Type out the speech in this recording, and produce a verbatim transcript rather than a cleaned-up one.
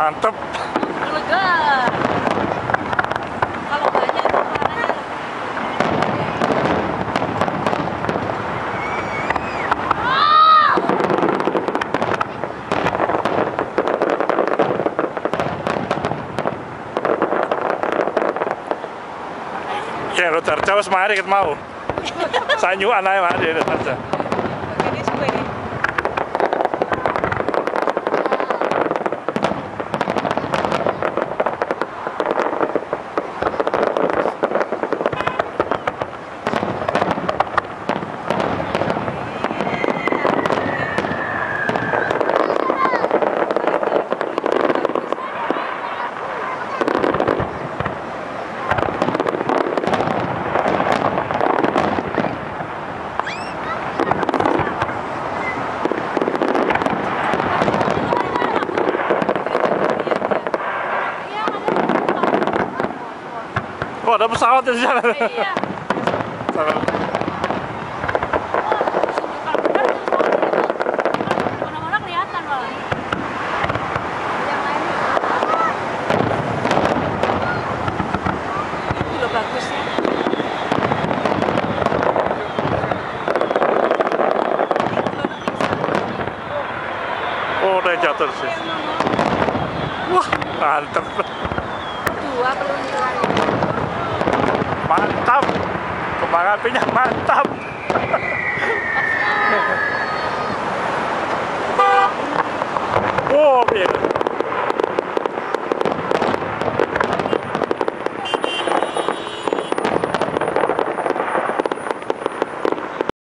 Mantep. Lega. Kalau banyak itu warnanya. Ya lo Darja wis mari ket mau. Sanyuan ae mari lo Darja. Ini suwe ini. Oh, ada pesawat di sana. Iya. Sama. Mana-mana kelihatan malah. Yang lain. Itu loh bagusnya. Oh, udah jatuh sih. Wah, mantep. Dua peluncuran. Mantap. Kembang apinya mantap. Oh, piye